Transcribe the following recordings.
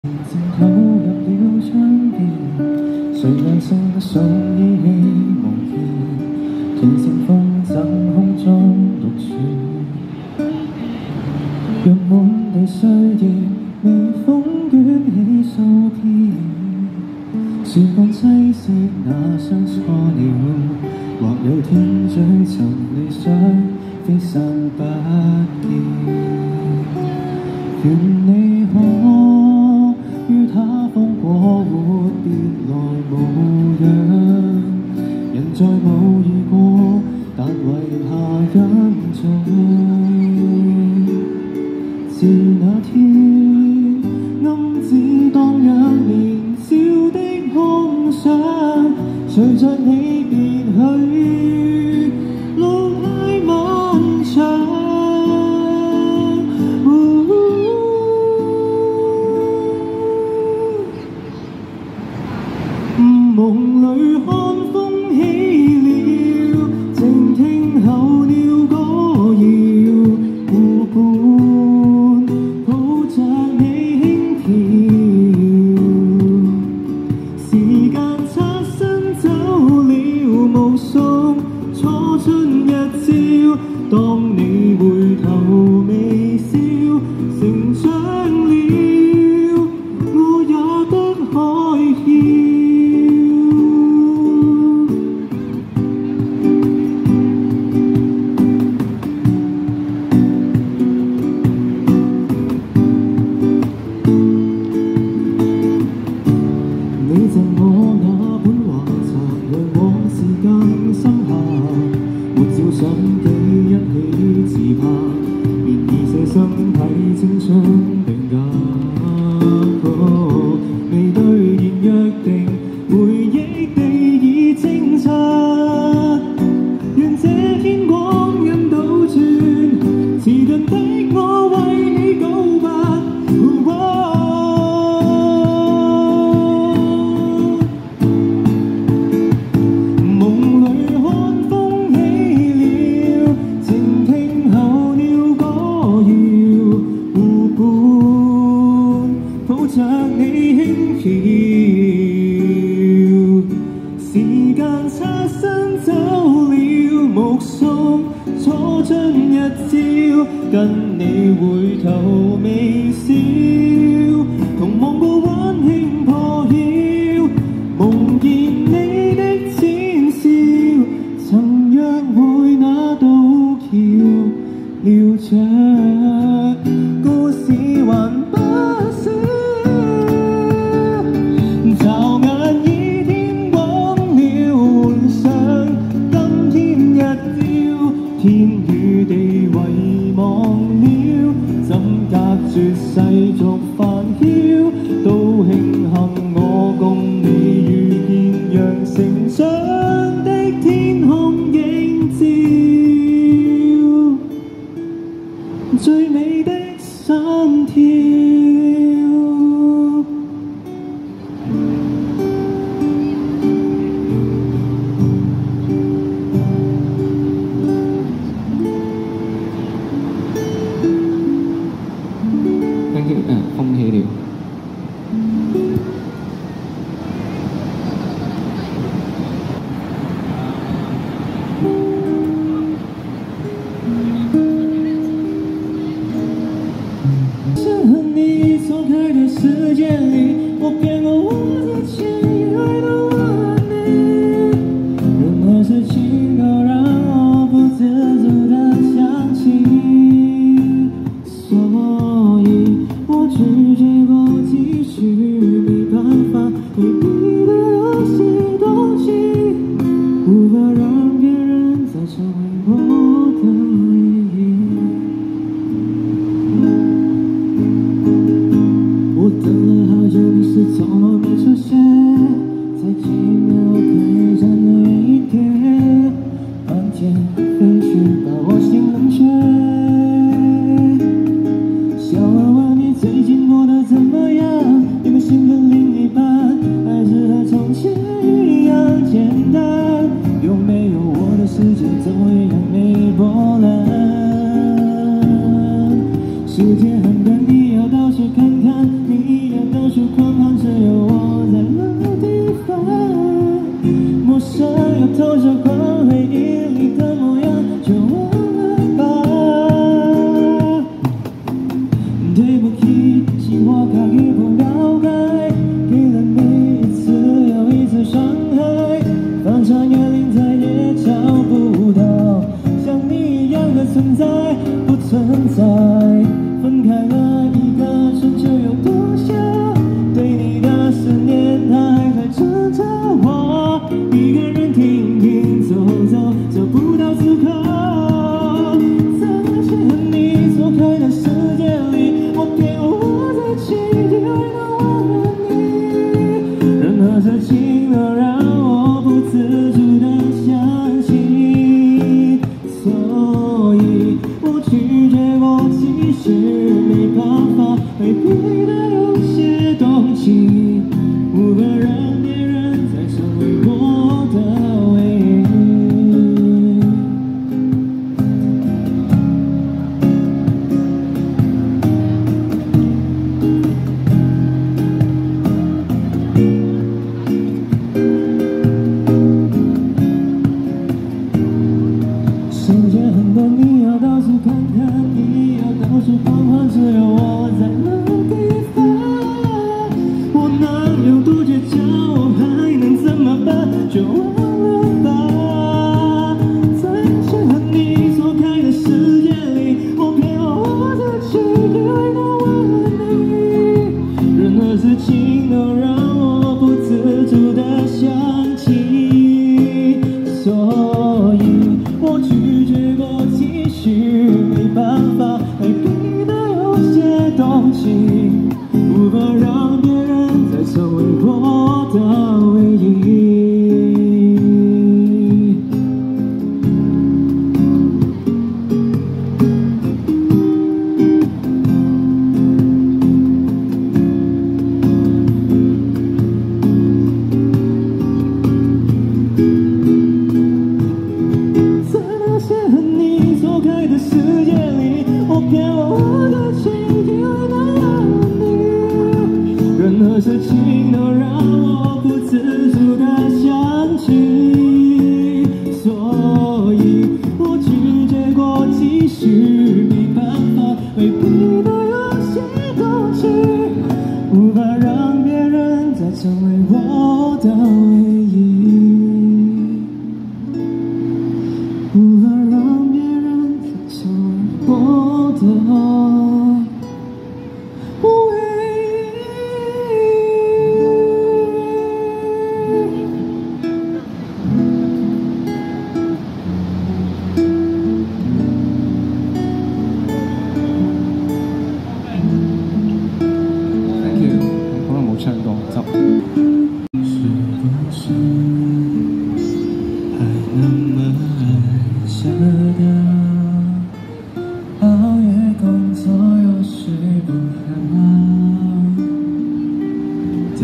漸投入了窗邊，誰亮星不數依稀無言，斷線風箏空中獨處，若滿地歲月，微風捲起數片，時光凄切那相錯了，或有天追尋理想，飛散不見，願你可於他方過活別來無恙，人再無遇過，但遺下印象。自那天暗自蕩漾年少的空想，隨着你別去，路太漫長。夢裏看風起了，靜聽候鳥歌謠，湖畔抱着你輕飄，時間擦身走了無數初春日照，當你回頭微笑，成長了，我也得開竅。你贈我那本畫冊，讓往事更深刻，沒照相機一起自拍，然而這身體青春定格，未兌現約定，回憶地已清澈，願這天光陰倒轉，遲鈍的我為你告白。抱着你輕飄，時間擦身走了目送初春日照，跟你回頭微笑，同望過溫馨破曉，夢見你的淺笑，曾約會那渡橋，聊着故事還不少。驟眼已天光了，換上今天日照，天與地遺忘了，怎隔絕世俗煩囂，都慶幸我共你遇見，讓成長的天空映照最美的心跳。風起了。是和你走開的時間裡，我變過我之前以為的完美，任何事情都讓我不自主地想起，所以我拒絕過繼續，沒辦法對你的有些東西，無法讓別人再成為我的唯一。我等了好久，你是從來沒出現，再見面我可以站得遠一點，漫天飛絮把我心冷卻，想問問你最近過得怎麼樣，有沒有新的另一半，還是和從前一樣簡單，有沒有我的世界都一樣沒波瀾，世界很大，你要到處看看，你要到處处狂欢，只有我在老地方。陌生又透着光，回忆里的模样，就忘了吧。对不起，是我家己不了解，给了你一次又一次伤害，翻山越岭再也找不到像你一样的存在，不存在。分开了一个春秋有多久？对你的思念，它还在等着我。一个人停停走走，走不到此刻。在那些和你错开的世界里，我偏活在记忆里的问你。任何事情都让我不自主的想起，所以我拒绝过，其实没办法回避的有些东西，无法让别人再成为我的唯一。世界很大，你要到处看看，你要到处狂欢，只有我在老地方。我能有多倔强，我还能怎么办？就忘了吧。在那些和你错开的世界里，我偏活在记忆里的问你。任何事情都让我不自主的想起，所以我拒绝过，其实没办法回避的有些东西，无法让别人再成为我的唯一。在那些和你错开的世界里，我偏活在记忆里的你。任何事情都让我不自主的想起，所以我拒绝过，其实没办法回避的有些东西，无法让别人再成为我的唯一，无法让别人再成为我的唯一。 Thank you，可能冇唱到，就。 是不是还那么爱下的？熬夜工作又睡不好的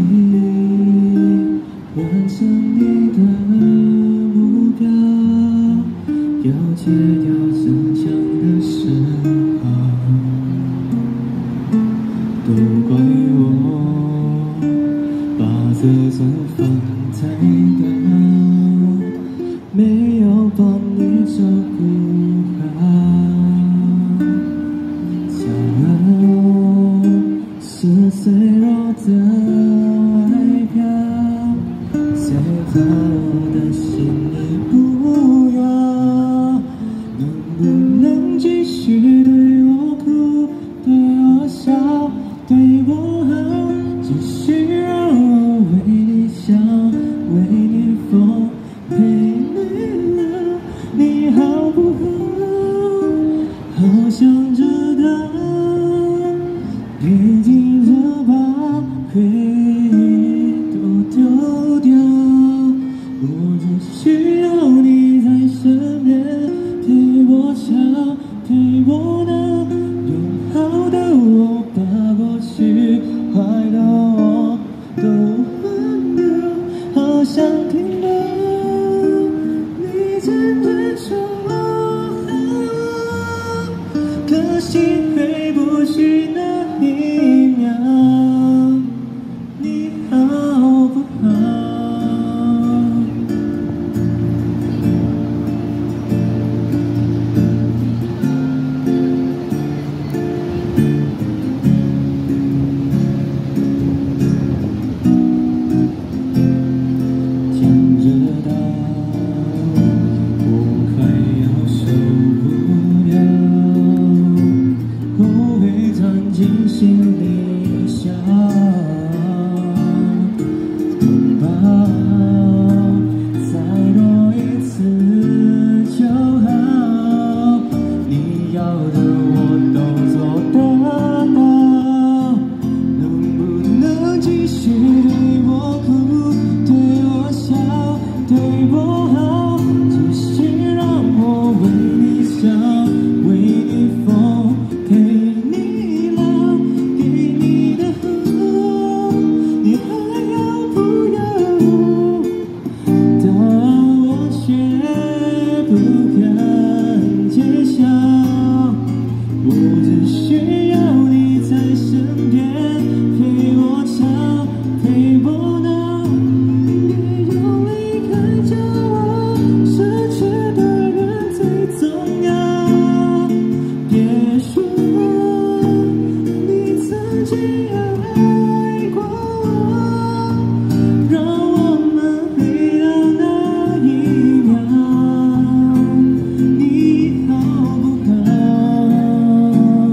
你，完成你的目标，要戒掉逞强的时候，都怪我把自尊放太高，没有帮你照顾好。骄傲是脆弱的外表，最好的心你不要。能不能继续对我哭，对我笑，对我好，继续让我为你想，为你疯，陪你聊，你好不好？好想知道，别急着把回忆都丢掉，我只需要你在身边，陪我笑，陪我闹，用好的我把过去坏的我都忘掉，好想听到你真正说可惜回不去那一秒。 能继续对我哭，对我笑，对我好，只是让我为你笑，为你疯，陪你老，给你的好，你还要不要？但我却不敢揭晓，我只需要你在身边，陪我吵，陪我闹，别用离开叫我失去的人最重要。别说你曾经爱过我，让我们回到那一秒，你好不好？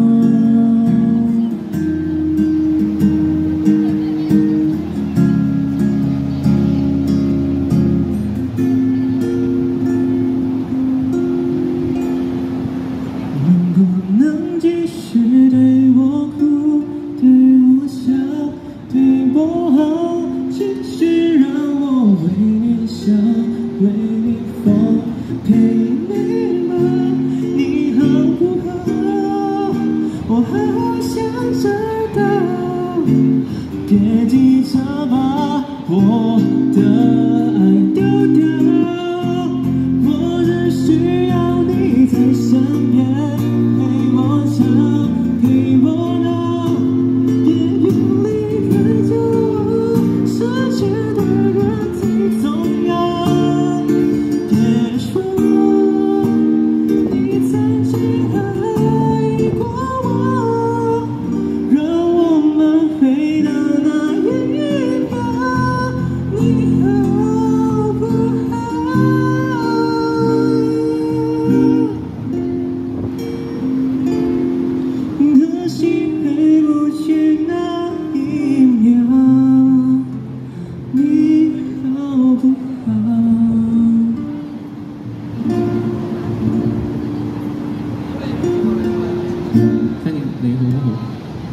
能不能继续对我哭，对我笑，对我好，只是让我为你笑，为你疯，陪你忙，你好不好？我好想知道，别急着把我的爱丢掉，我只需要你在身边，陪我吵，陪我闹，别用离开叫我失去的人最重要。别说你曾经爱过我，让我们回到那一秒，你好不好？可惜回不去那一秒，你好不好？ 睇你好唔好？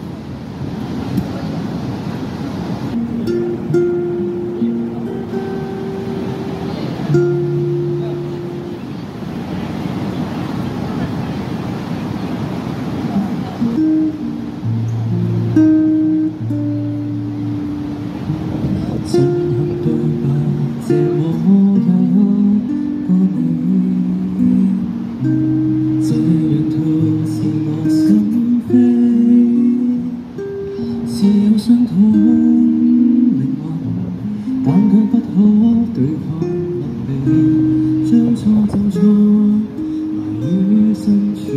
震撼對白這麼有過你，這樣吐是我心扉，是有傷痛靈魂，但卻不可對抗能力，將錯就錯，埋於深處。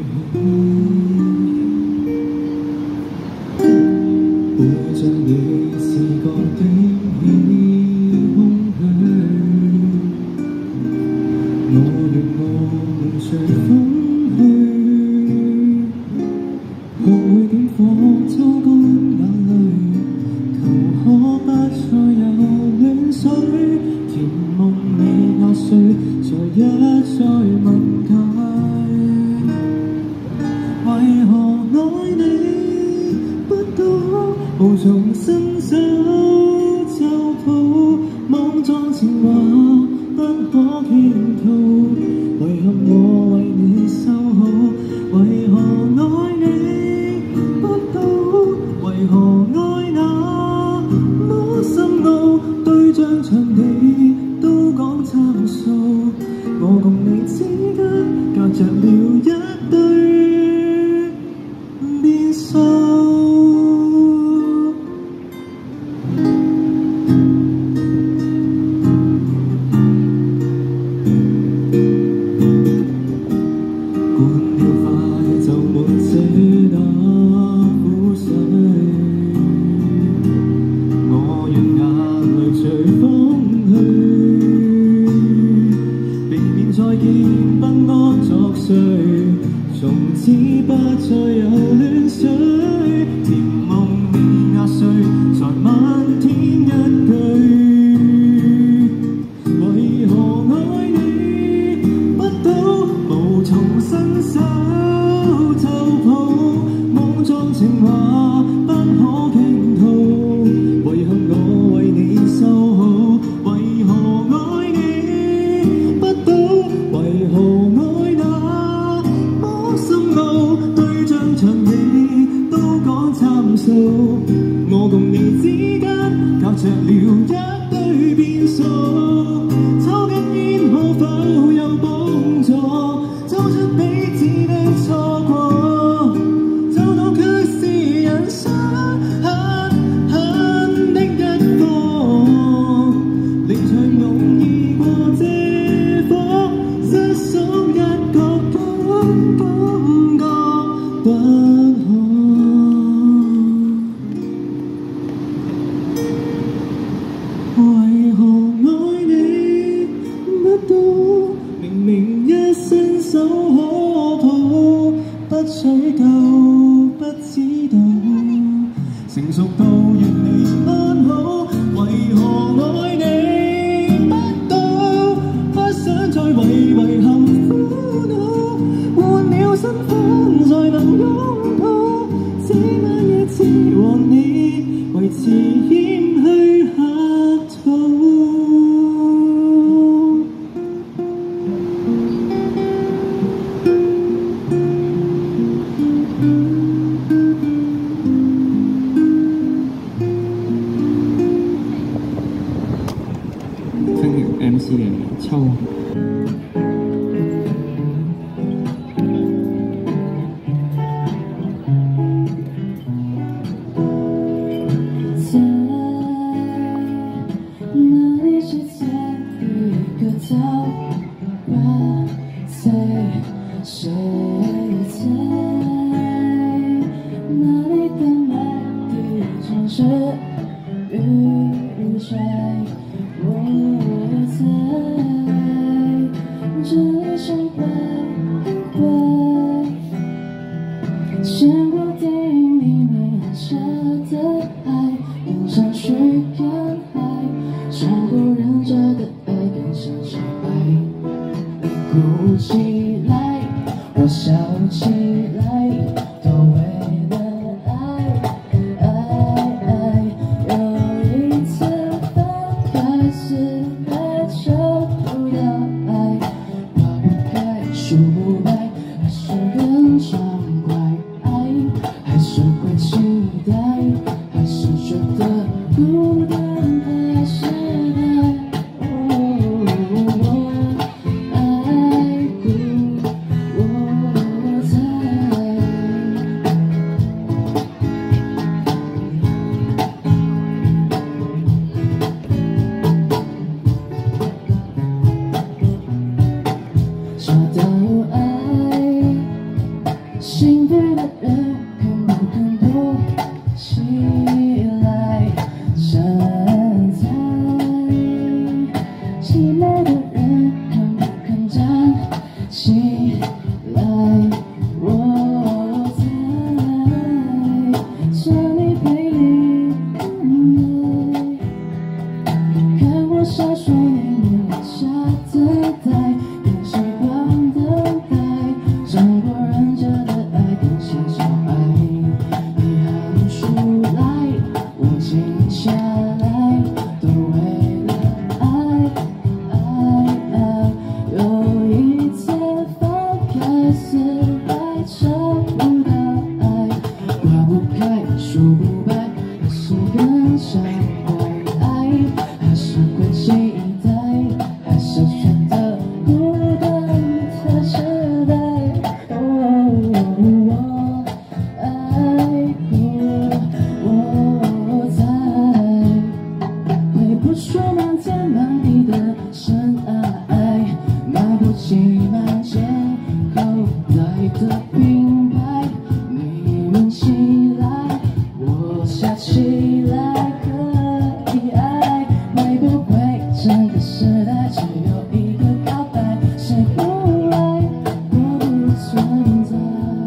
會像你試過驚喜空虛，我願我們隨風去，學會點火抽乾眼淚，求可不再有亂水，甜夢未壓碎，才一再問解，為何愛你？無從伸手就抱，莽撞情話不可傾吐，遺憾我為你收好，為何愛你不到？為何愛那麼深奧？對象場地都講參數，我共你之間隔着了一對變數。我讓眼淚隨風去， 着了一堆變數，抽根煙可否有幫助？走出彼此的錯過，找到卻是人生狠狠的一課。離場容易過這火，失手一個感覺不可。為何愛你不到？明明一伸手可抱，不取救，不知道成熟到越嚟安好。為何愛你不到？不想再為遺憾苦惱，換了身份才能擁抱。這晚夜只和你維持謙虛客套。 聽條 MC 嘅秋。 在哪里是在一个桃花醉？谁在哪里的每一城市雨水？我在这里像徘徊，见过电影里面写的爱，更像是人海，想过人家的爱更像小孩。你哭起来，我笑起来，都为了爱。有一次分开，死还找不到爱，花不开，树不白，还是更畅快。爱还是会期待，还是觉得孤单太失败。爱故我在。找到爱，幸福的人肯不肯多起来？站在寂寞的人肯不肯站起来？我在这里陪你看过下水面下的呆，更习惯等待，尝过人家的爱，更像小孩。你喊出来，我静下来，都为了爱。有一天放开，死还找不到爱，花不开，树不白，还是更像坏爱，还是会期待，还是觉得孤单太失败。爱故我在，回不出满天满地的深爱，买不起满街口袋的品牌。你闻起来，我笑起来，可以爱。会不会这个时代只有一个告白？谁不爱，我不存在。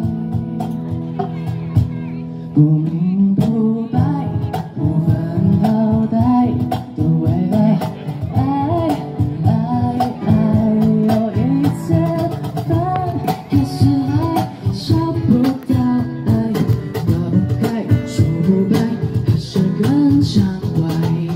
不明不白，不分好歹，都为了爱。有一天分开，死还找不到爱，花不开，树不白，还是更畅快。